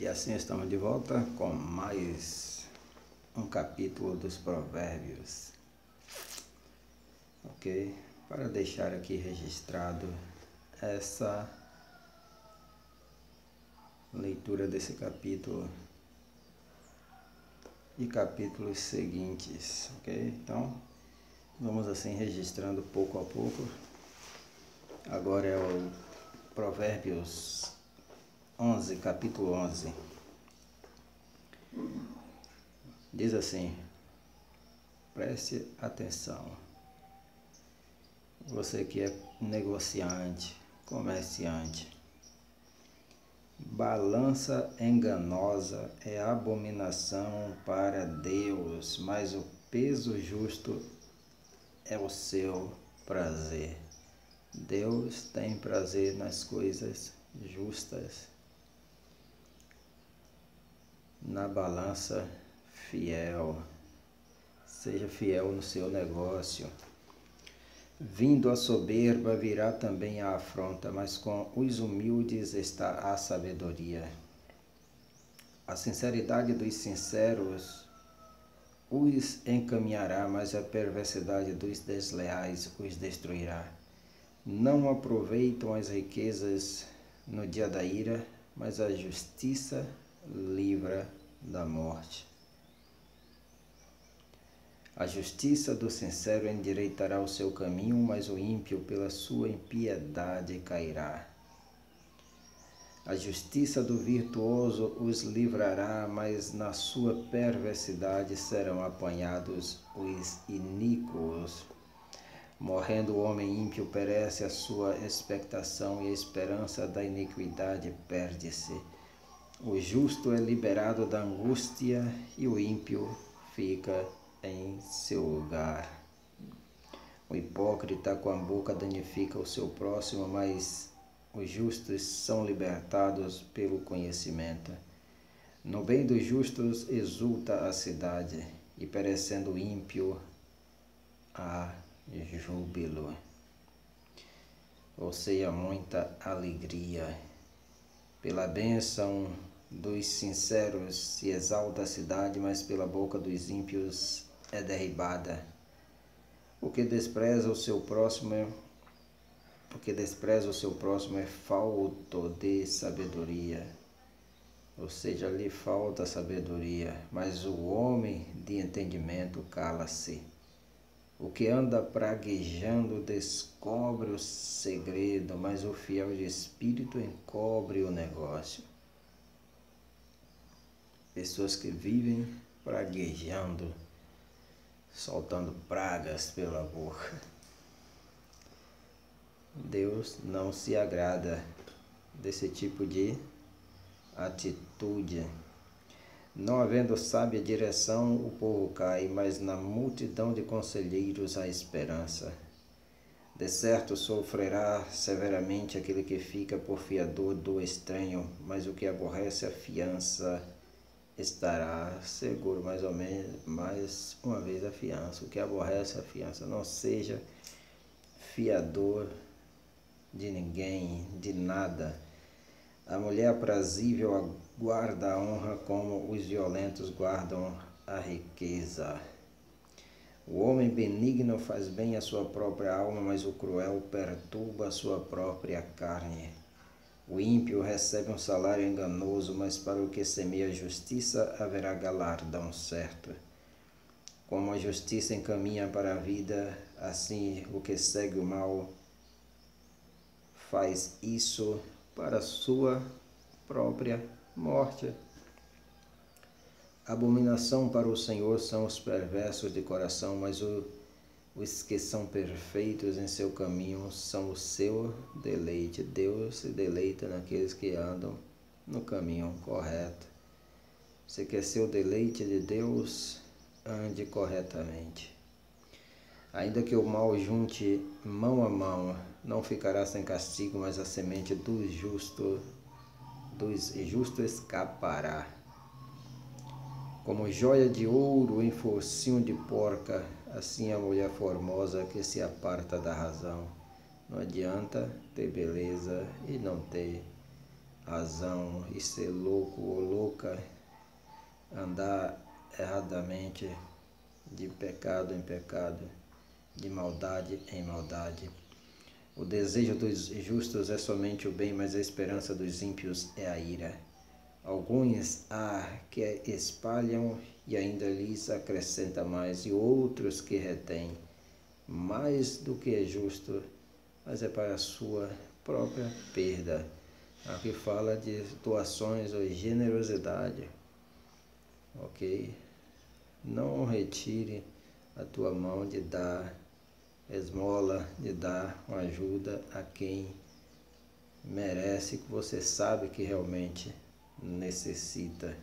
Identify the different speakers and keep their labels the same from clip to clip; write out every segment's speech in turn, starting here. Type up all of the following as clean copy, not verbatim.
Speaker 1: E assim estamos de volta com mais um capítulo dos Provérbios, ok? Para deixar aqui registrado essa leitura desse capítulo e capítulos seguintes, ok? Então, vamos assim registrando pouco a pouco. Agora é o Provérbios 11, capítulo 11. Diz assim, preste atenção. Você que é negociante, comerciante. Balança enganosa é abominação para Deus, mas o peso justo é o seu prazer. Deus tem prazer nas coisas justas, na balança fiel. Seja fiel no seu negócio. Vindo a soberba, virá também a afronta, mas com os humildes está a sabedoria. A sinceridade dos sinceros os encaminhará, mas a perversidade dos desleais os destruirá. Não aproveitam as riquezas no dia da ira, mas a justiça livra da morte. A justiça do sincero endireitará o seu caminho, mas o ímpio pela sua impiedade cairá. A justiça do virtuoso os livrará, mas na sua perversidade serão apanhados os iníquos. Morrendo o homem ímpio, perece a sua expectação, e a esperança da iniquidade perde-se. O justo é liberado da angústia, e o ímpio fica em seu lugar. O hipócrita com a boca danifica o seu próximo, mas os justos são libertados pelo conhecimento. No bem dos justos exulta a cidade, e perecendo o ímpio há júbilo. Ou seja, muita alegria. Pela bênção dos sinceros se exalta a cidade, mas pela boca dos ímpios é derribada. O que despreza o seu próximo é falto de sabedoria. Ou seja, lhe falta sabedoria, mas o homem de entendimento cala-se. O que anda praguejando descobre o segredo, mas o fiel de espírito encobre o negócio. Pessoas que vivem praguejando, soltando pragas pela boca. Deus não se agrada desse tipo de atitude. Não havendo sábia direção, o povo cai, mas na multidão de conselheiros há esperança. De certo sofrerá severamente aquele que fica por fiador do estranho, mas o que aborrece a fiança estará seguro. Mais uma vez a fiança. O que aborrece a fiança, não seja fiador de ninguém, de nada. A mulher aprazível guarda a honra, como os violentos guardam a riqueza. O homem benigno faz bem à sua própria alma, mas o cruel perturba a sua própria carne. O ímpio recebe um salário enganoso, mas para o que semeia a justiça haverá galardão certo. Como a justiça encaminha para a vida, assim o que segue o mal faz isso para a sua própria morte. Abominação para o Senhor são os perversos de coração, mas os que são perfeitos em seu caminho são o seu deleite. Deus se deleita naqueles que andam no caminho correto. Você quer ser o deleite de Deus? Ande corretamente. Ainda que o mal junte mão a mão, não ficará sem castigo, mas a semente dos justos escapará. Como joia de ouro em focinho de porca, assim a mulher formosa que se aparta da razão. Não adianta ter beleza e não ter razão e ser louco ou louca, andar erradamente de pecado em pecado, de maldade em maldade. O desejo dos justos é somente o bem, mas a esperança dos ímpios é a ira. Alguns há que espalham e ainda lhes acrescenta mais, e outros que retêm mais do que é justo, mas é para a sua própria perda. Aqui fala de doações ou generosidade, ok? Não retire a tua mão de dar esmola, de dar uma ajuda a quem merece, que você sabe que realmente necessita.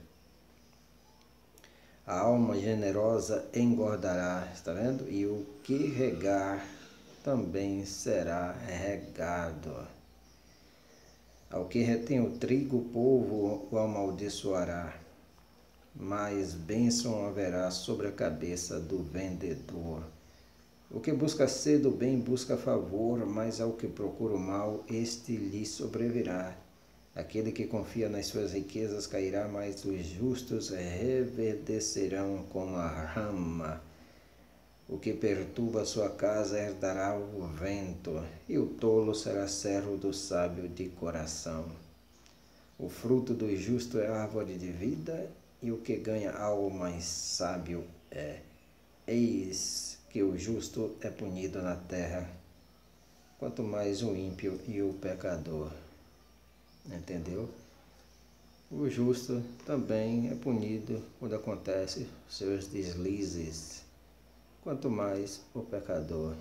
Speaker 1: A alma generosa engordará, está vendo? E o que regar também será regado. Ao que retém o trigo, o povo o amaldiçoará, mas bênção haverá sobre a cabeça do vendedor. O que busca ser do bem busca favor, mas ao que procura o mal, este lhe sobrevirá. Aquele que confia nas suas riquezas cairá, mas os justos reverdecerão como a rama. O que perturba a sua casa herdará o vento, e o tolo será servo do sábio de coração. O fruto do justo é árvore de vida, e o que ganha algo mais sábio é. Eis que o justo é punido na terra, quanto mais o ímpio e o pecador. Entendeu? O justo também é punido quando acontece seus deslizes, quanto mais o pecador.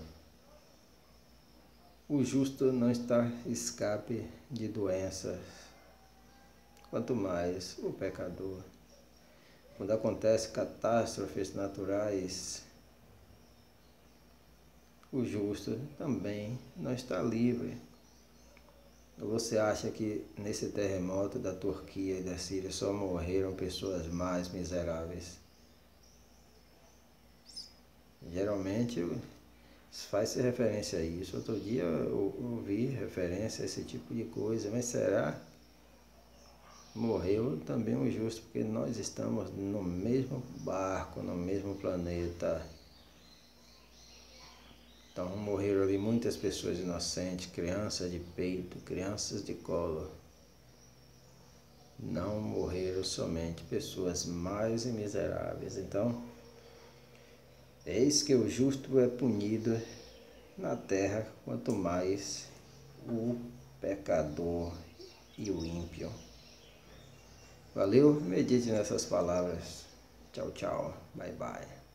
Speaker 1: O justo não está escape de doenças, quanto mais o pecador. Quando acontecem catástrofes naturais, o justo também não está livre. Você acha que nesse terremoto da Turquia e da Síria só morreram pessoas mais miseráveis? Geralmente faz-se referência a isso. Outro dia eu ouvi referência a esse tipo de coisa, mas será? Morreu também o justo, porque nós estamos no mesmo barco, no mesmo planeta. Então morreram ali muitas pessoas inocentes, crianças de peito, crianças de colo. Não morreram somente pessoas mais miseráveis. Então, eis que o justo é punido na terra, quanto mais o pecador e o ímpio. Valeu? Medite nessas palavras. Tchau, tchau. Bye, bye.